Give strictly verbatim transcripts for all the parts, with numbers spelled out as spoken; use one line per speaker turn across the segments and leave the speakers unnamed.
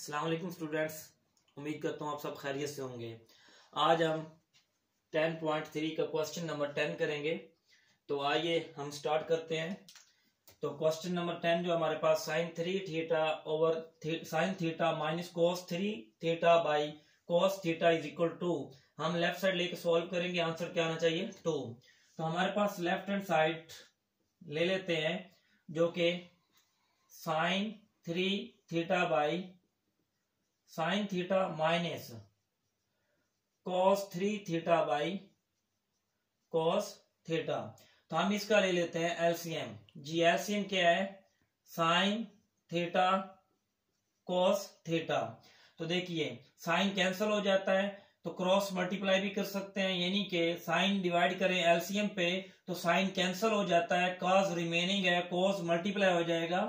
अस्सलाम वालेकुम स्टूडेंट्स, उम्मीद करता हूँ आप सब खैरियत से होंगे। आज हम टेन पॉइंट थ्री का क्वेश्चन नंबर टेन करेंगे। तो आइए हम स्टार्ट करते हैं। तो क्वेश्चन नंबर टेन जो हमारे पास sine three theta over sine theta minus cos three theta by cos theta is equal to, हम लेफ्ट साइड लेके सॉल्व करेंगे। आंसर क्या आना चाहिए? टू। तो हमारे पास लेफ्ट हैंड साइड ले लेते हैं जो कि sine three theta by sine theta minus cos three theta by cos theta. तो हम इसका ले लेते हैं एलसीएम। जी एलसीएम क्या है? Sine theta cos theta. तो देखिए साइन कैंसिल हो जाता है तो क्रॉस मल्टीप्लाई भी कर सकते हैं, यानी कि साइन डिवाइड करें एलसीएम पे तो साइन कैंसिल हो जाता है, कॉस रिमेनिंग है, कॉस मल्टीप्लाई हो जाएगा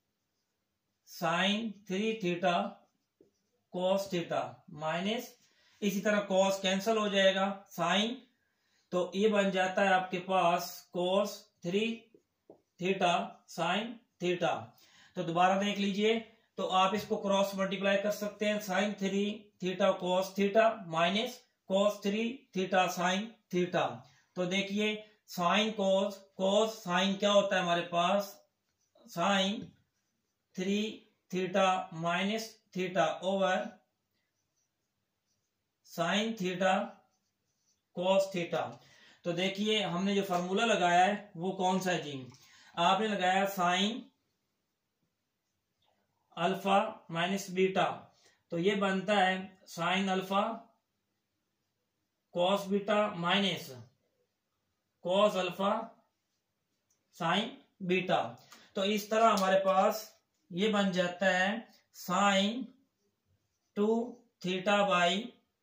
sine three theta cos theta minus, इसी तरह कॉस कैंसिल हो जाएगा साइन, तो ये बन जाता है आपके पास cos three theta sine theta. तो दोबारा देख लीजिए, तो आप इसको क्रॉस मल्टीप्लाई कर सकते हैं, sine three theta cos theta minus cos three theta sine theta. तो देखिए साइन कॉस कॉस साइन क्या होता है हमारे पास? Sine three theta minus theta over sine theta cos theta. तो देखिए हमने जो फार्मूला लगाया है वो कौन सा है जी? आपने लगाया साइन अल्फा माइनस बीटा, तो ये बनता है sine alpha cos beta minus cos alpha sine beta. तो इस तरह हमारे पास ये बन जाता है sine two theta by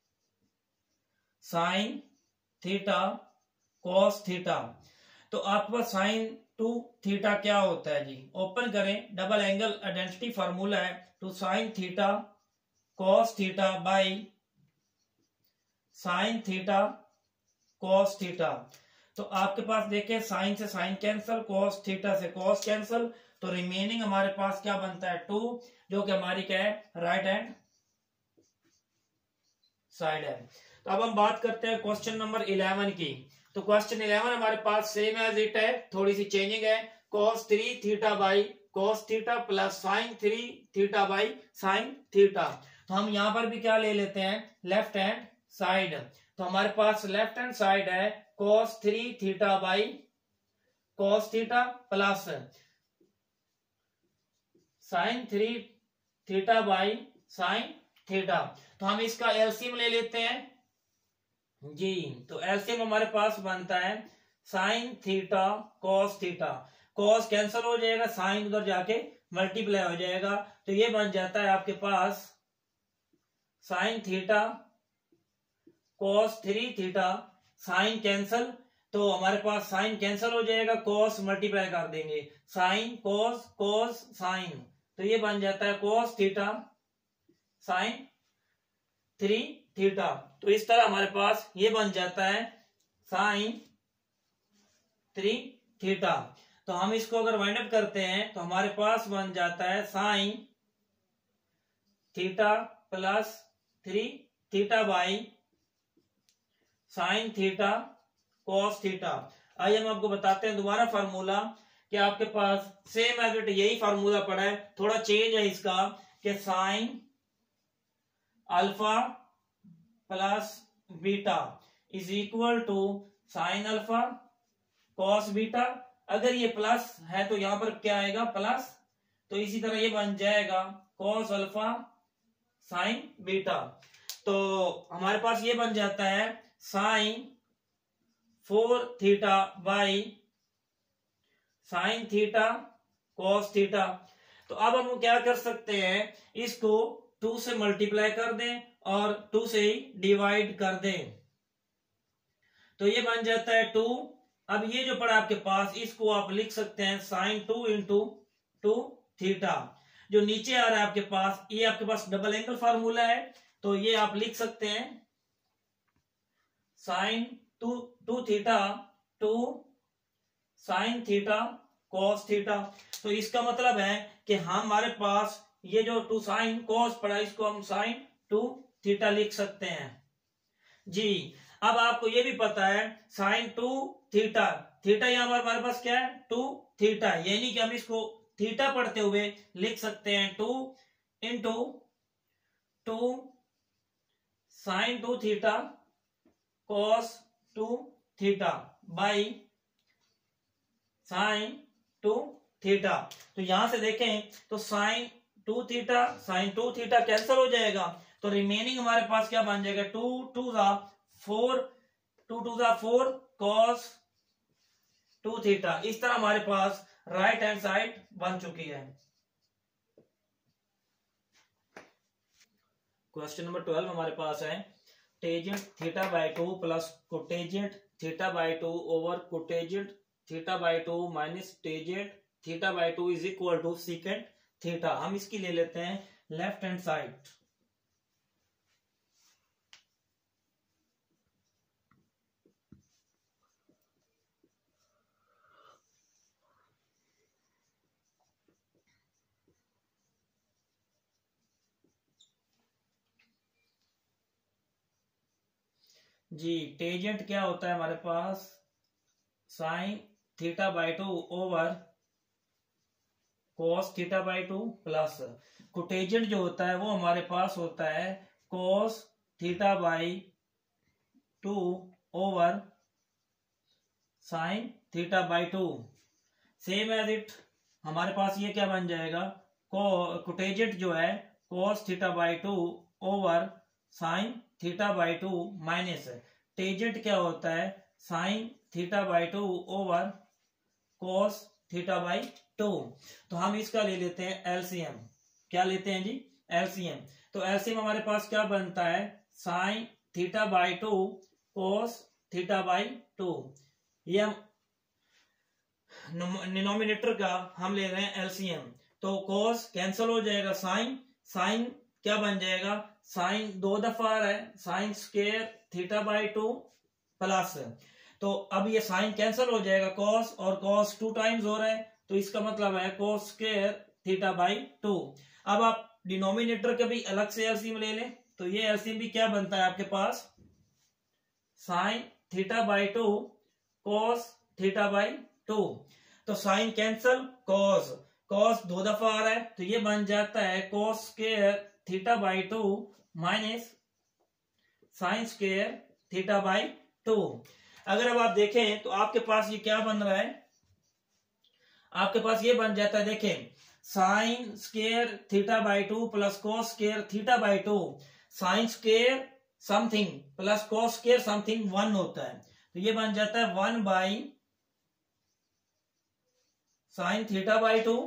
sine theta cos theta. तो आपके पास साइन टू थीटा क्या होता है जी? ओपन करें, डबल एंगल आइडेंटिटी फार्मूला है two sine theta cos theta by sine theta cos theta. तो आपके पास देखिए साइन से साइन कैंसल, कॉस थीटा से कॉस कैंसल, तो रिमेनिंग हमारे पास क्या बनता है? टू, जो कि हमारी क्या है? राइट हैंड साइड है। तो अब हम बात करते हैं क्वेश्चन नंबर इलेवन की। तो क्वेश्चन इलेवन हमारे पास सेम एज इट है, थोड़ी सी चेंजिंग है। Cos three theta by cos theta plus sine three theta by sine theta. तो हम यहां पर भी क्या ले लेते हैं? Left hand side. तो हमारे पास लेफ्ट हैंड साइड है cos three theta by cos theta plus sine three theta by sine theta. तो हम इसका एलसीएम ले लेते हैं जी। तो एलसीएम हमारे पास बनता है sine theta cos theta, cos cancel हो जाएगा, साइन उधर जाके मल्टीप्लाई हो जाएगा, तो ये बन जाता है आपके पास sine theta cos three theta sine cancel, तो हमारे पास साइन कैंसिल हो जाएगा, कॉस मल्टीप्लाई कर देंगे, साइन कॉस कॉस साइन, तो ये बन जाता है cos theta sine three theta. तो इस तरह हमारे पास ये बन जाता है साइन थ्री थीटा। तो हम इसको अगर वाइंड अप करते हैं तो हमारे पास बन जाता है sine theta plus three theta by sine theta cos theta. आइए हम आपको बताते हैं दोबारा फार्मूला, कि आपके पास सेम एज इट यही फार्मूला पड़ा है, थोड़ा चेंज है इसका, कि sine alpha plus beta is equal to sine alpha cos beta. अगर ये प्लस है तो यहां पर क्या आएगा? प्लस। तो इसी तरह ये बन जाएगा कॉस अल्फा साइन बीटा। तो हमारे पास ये बन जाता है sine four theta by sine theta cos theta. तो अब हम क्या कर सकते हैं? इसको टू से मल्टीप्लाई कर दें और टू से ही डिवाइड कर दें, तो ये बन जाता है टू। अब ये जो पड़ा आपके पास, इसको आप लिख सकते हैं sine two into two theta. जो नीचे आ रहा है आपके पास, ये आपके पास डबल एंगल फार्मूला है, तो ये आप लिख सकते हैं sine two two theta two sine theta cos theta. तो इसका मतलब है कि हमारे पास ये जो टू साइन कॉस पड़ा इसको हम साइन टू थीटा लिख सकते हैं जी। अब आपको ये भी पता है साइन टू थीटा, थीटा यहाँ पर हमारे पास क्या है टू थीटा, यानी कि हम इसको थीटा पढ़ते हुए लिख सकते हैं two into two sine two theta cos two theta by sine two theta. तो यहां से देखें तो sine two theta sine two theta cancel हो जाएगा, तो रिमेनिंग हमारे पास क्या बन जाएगा टू टू जा फोर, टू टू जा फोर कॉस टू थीटा। इस तरह हमारे पास राइट हैंड साइड बन चुकी है। क्वेश्चन नंबर ट्वेल्व हमारे पास है tangent theta by two plus cotangent theta by two over cotangent theta by two minus tangent theta by two is equal to secant theta. हम इसकी ले लेते हैं लेफ्ट हैंड साइड। जी टेजेंट क्या होता है हमारे पास sine theta by two over cos theta by two plus cotangent जो होता है वो हमारे पास होता है cos theta by two over sine theta by to. Same as it हमारे पास ये क्या बन जाएगा कोटेजेंट जो है cos theta by two over sine theta by two minus tangent क्या होता है sine theta by two over cos theta by two. तो हम इसका ले लेते हैं एलसीएम। क्या लेते हैं जी एलसीएम। तो एलसीएम हमारे पास क्या बनता है sine theta by two cos theta by two. ये हम डिनोमिनेटर का हम ले रहे हैं एलसीएम। तो कॉस कैंसिल हो जाएगा, साइन साइन क्या बन जाएगा साइन दो दफा आ रहा है sine square theta by two plus, तो अब ये साइन कैंसिल हो जाएगा कॉस और कॉस टू टाइम्स हो रहा है, तो इसका मतलब है cos square theta by two. अब आप डिनोमिनेटर के भी अलग से एलसीएम ले लें, तो ये एलसीएम भी क्या बनता है आपके पास sine theta by two cos theta by two. तो साइन कैंसिल कॉस कॉस दो दफा आ रहा है, तो ये बन जाता है cos square theta by two minus sine square theta by two. अगर अब आप देखें तो आपके पास ये क्या बन रहा है, आपके पास ये बन जाता है देखें sine square theta by two plus cos square theta by two. Sine square something plus cos square something one होता है, तो ये बन जाता है one by sine theta by two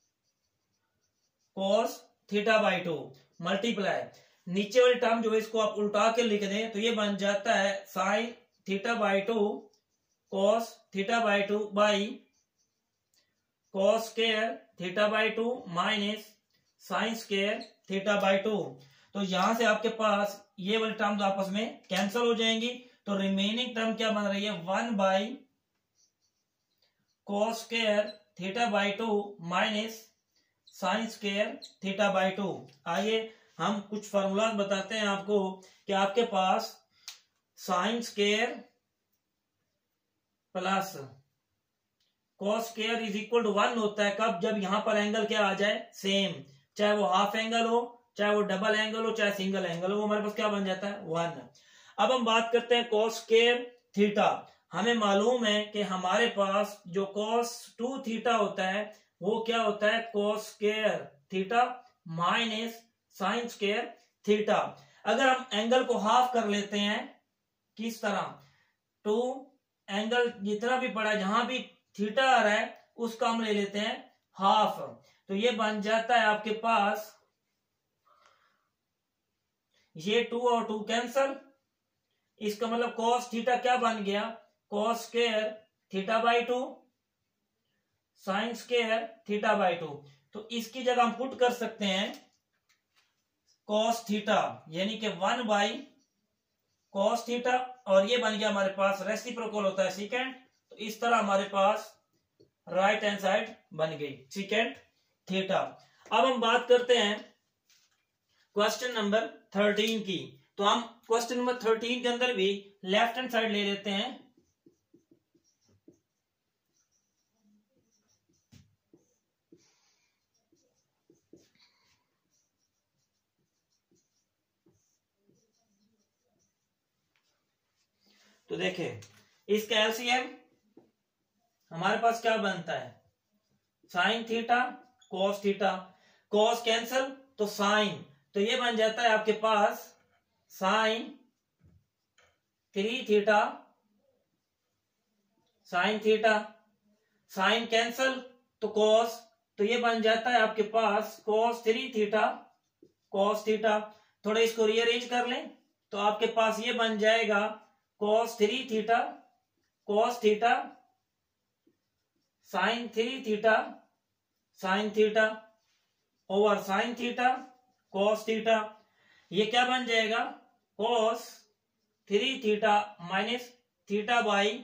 cos theta by two multiply नीचे वाली टर्म जो है इसको आप उल्टा के लिख दें, तो ये बन जाता है sine theta by two cos theta by two by cos square theta by two minus sine square theta by two. तो यहां से आपके पास ये वाली टर्म आपस में कैंसिल हो जाएंगी, तो रिमेनिंग टर्म क्या बन रही है one by cos square theta by two minus sine square theta by two. आइए हम कुछ फॉर्मूला बताते हैं आपको कि आपके पास sine square plus cos square is equal to one होता है कब, जब यहां पर एंगल क्या आ जाए सेम, चाहे वो हाफ एंगल हो चाहे वो डबल एंगल हो चाहे सिंगल एंगल हो, वो हमारे पास क्या बन जाता है वन। अब हम बात करते हैं कॉस स्क्वायर थीटा। हमें मालूम है कि हमारे पास जो कॉस टू थीटा होता है वो क्या होता है cos square theta minus sine square theta. अगर हम एंगल को हाफ कर लेते हैं किस तरह, टू एंगल जितना भी पड़ा जहां भी थीटा आ रहा है उसका हम ले लेते हैं हाफ, तो ये बन जाता है आपके पास ये टू और टू कैंसल, इसका मतलब कॉस थीटा क्या बन गया cos square theta by two sine square theta by two. तो इसकी जगह हम पुट कर सकते हैं कॉस थीटा यानी कि वन बाई कॉस थीटा, और ये बन गया हमारे पास रेसिप्रोकल होता है सीकेंट, तो इस तरह हमारे पास राइट हैंड साइड बन गई सीकेंट थीटा। अब हम बात करते हैं क्वेश्चन नंबर थर्टीन की। तो हम क्वेश्चन नंबर थर्टीन के अंदर भी लेफ्ट हैंड साइड ले लेते हैं। तो देखें इसका एलसीएम हमारे पास क्या बनता है, sine theta cos theta, cos cancel तो साइन, तो ये बन जाता है आपके पास sine three theta, sine theta, sine cancel तो कॉस, तो ये बन जाता है आपके पास cos three theta cos theta. थोड़ा इसको रीअरेंज कर लें तो आपके पास ये बन जाएगा cos three theta cos theta sine three theta sine theta over sine theta cos theta. ये क्या बन जाएगा, cos three theta minus theta by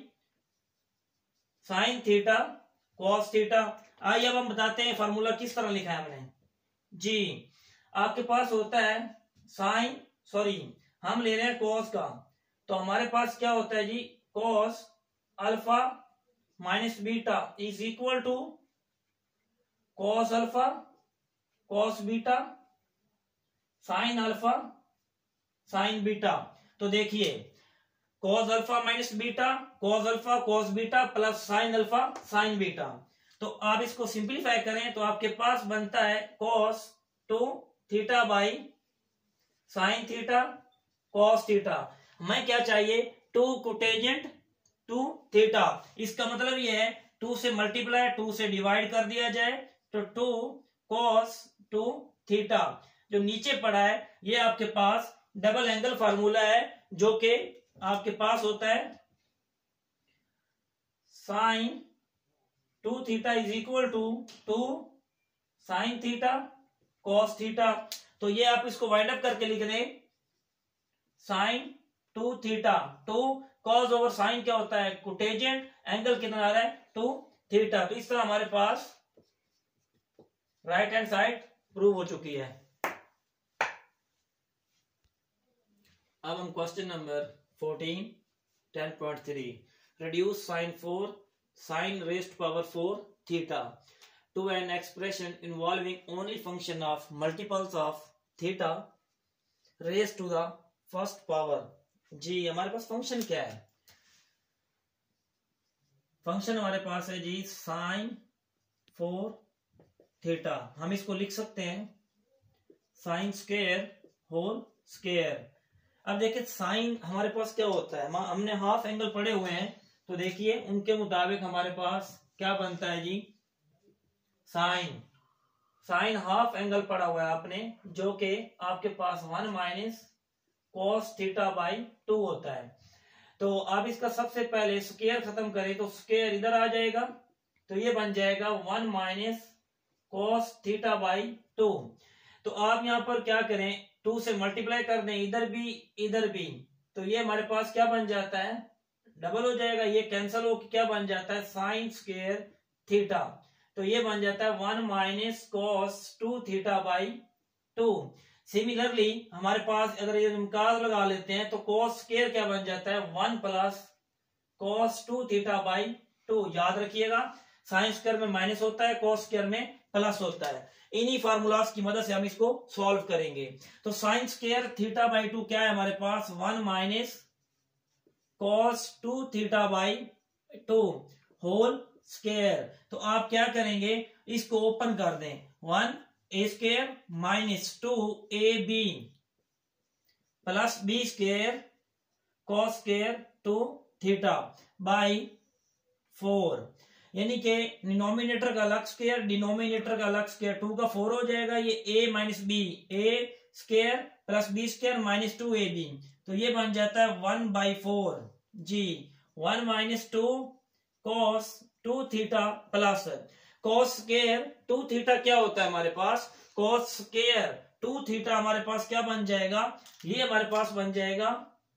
sine theta cos theta. आइए अब हम बताते हैं फॉर्मूला किस तरह लिखा है हमने जी। आपके पास होता है साइन, सॉरी हम ले रहे हैं कॉस का, तो हमारे पास क्या होता है जी, cos alpha minus beta is equal to cos alpha cos beta sine alpha sine beta. तो देखिए cos alpha minus beta cos alpha cos beta plus sine alpha sine beta. तो आप इसको सिंप्लीफाई करें तो आपके पास बनता है cos two theta by sine theta cos theta. हमें क्या चाहिए, टू कोटेजेंट टू थीटा, इसका मतलब ये है टू से मल्टीप्लाई टू से डिवाइड कर दिया जाए तो टू कॉस टू थीटा। जो नीचे पड़ा है ये आपके पास डबल एंगल फार्मूला है जो कि आपके पास होता है sine two theta is equal to two sine theta cos theta. तो ये आप इसको वाइंड अप करके लिख दें sine two theta, two cos over sine क्या होता है कोटेजेंट, एंगल कितना आ रहा है टू थीटा। तो इस तरह हमारे पास राइट हैंड साइड प्रूव हो चुकी है। अब हम question number fourteen ten point three, reduce sin four sin raised power four theta to an expression involving only function of multiples of theta raised to the first power। जी हमारे पास function क्या है, फंक्शन हमारे पास है जी sign four theta. हम इसको लिख सकते हैं साइन स्क्वायर होल स्क्वायर। अब देखिए साइन हमारे पास क्या होता है, हमने हाफ एंगल पढ़े हुए हैं तो देखिए उनके मुताबिक हमारे पास क्या बनता है जी, साइन साइन हाफ एंगल पढ़ा हुआ है आपने जो कि आपके पास one minus cos theta by two होता है। तो आप इसका सबसे पहले स्क्वायर खत्म करें तो स्क्वायर इधर आ जाएगा तो ये बन जाएगा one minus cos theta by two. तो आप यहां पर क्या करें, टू से मल्टीप्लाई कर दें इधर भी इधर भी, तो ये हमारे पास क्या बन जाता है डबल हो जाएगा, ये कैंसिल हो क्या बन जाता है साइन स्क्वायर थीटा। तो ये बन जाता है one minus cos two theta by two. Similarly हमारे पास अगर ये निकाल लगा लेते हैं तो कॉस स्क्वायर क्या बन जाता है one plus cos two theta by two. याद रखिएगा साइन स्क्वायर में माइनस होता है, कॉस स्क्वायर में प्लस होता है। इन्हीं फार्मूलाज की मदद से हम इसको सॉल्व करेंगे। तो sine square theta by two क्या है हमारे पास one minus cos two theta by two whole square. तो आप क्या करेंगे, इसको ओपन कर दें, one A square minus two A B plus B square cos square two theta by four, यानी कि डिनोमिनेटर का अलग स्क्वायर डिनोमिनेटर का अलग स्क्वायर, टू का फोर हो जाएगा, ये A minus B A square plus B square minus two A B, तो ये बन जाता है वन बाई फोर जी, one minus two cos two theta plus cos square two theta क्या होता है हमारे पास, कॉस स्क्वायर टू थीटा हमारे पास क्या बन जाएगा, ये हमारे पास बन जाएगा,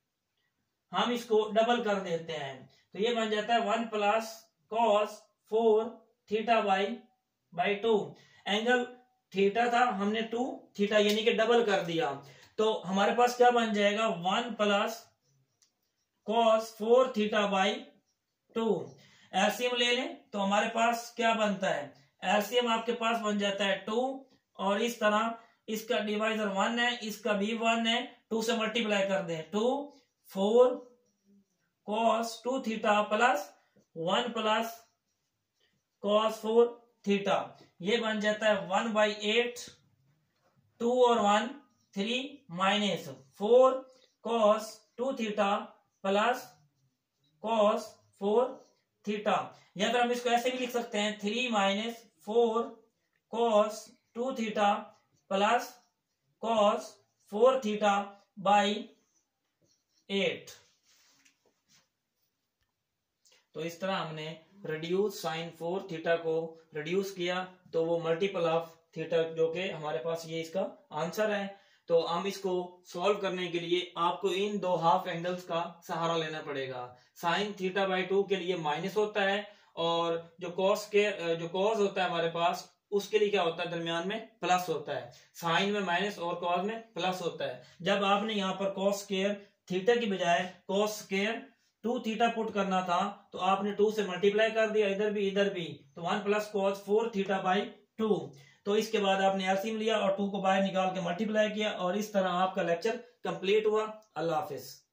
हम इसको डबल कर देते हैं तो ये बन जाता है one plus cos four theta by by two. Angle theta था, हमने टू थीटा यानी कि डबल कर दिया, तो हमारे पास क्या बन जाएगा, one plus cos four theta by two. LCM ले लें तो हमारे पास क्या बनता है, एलसीएम आपके पास बन जाता है टू, और इस तरह इसका डिवाइजर वन है, इसका भी वन है, टू से मल्टीप्लाई कर दें, two four cos two theta plus one plus cos four theta, ये बन जाता है वन बाई एट, टू और one three, minus four cos two theta plus cos four theta, या फिर हम इसको ऐसे भी लिख सकते हैं, three minus four cos two theta plus cos four theta by eight. तो इस तरह हमने रिड्यूस साइन फोर थीटा को रिड्यूस किया, तो वो मल्टीपल ऑफ थीटा जो कि हमारे पास ये इसका आंसर है। तो हम इसको सॉल्व करने के लिए आपको इन दो हाफ एंगल्स का सहारा लेना पड़ेगा। साइन थीटा बाई टू के लिए माइनस होता है, और जो कॉस के जो कॉस होता है हमारे पास, उसके लिए क्या होता है, दरमियान में प्लस होता है। साइन में माइनस और कॉस में प्लस होता है। जब आपने यहाँ पर कॉस स्क्वायर थीटा की बजाय cos square two theta put करना था, तो आपने टू से मल्टीप्लाई कर दिया, इधर भी इधर भी, तो one plus cos four theta by two. तो इसके बाद आपने एलसीएम लिया और टू को बाहर निकाल के मल्टीप्लाई किया, और इस तरह आपका लेक्चर कंप्लीट हुआ। अल्लाह हाफिज।